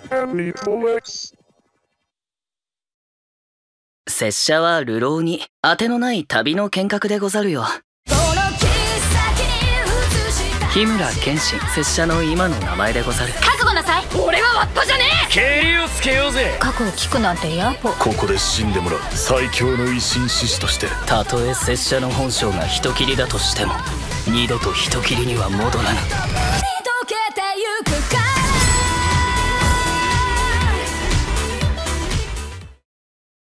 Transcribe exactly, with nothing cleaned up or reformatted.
拙者は流浪に当てのない旅の剣客でござるよ。日村謙信、拙者の今の名前でござる。 覚悟なさい。俺はわっぱじゃねえ。 蹴りをつけようぜ。 過去を聞くなんて野暮。 ここで死んでもらう。最強の維新志士として。 たとえ拙者の本性が人斬りだとしても二度と人斬りには戻らぬ。 見とけてゆくか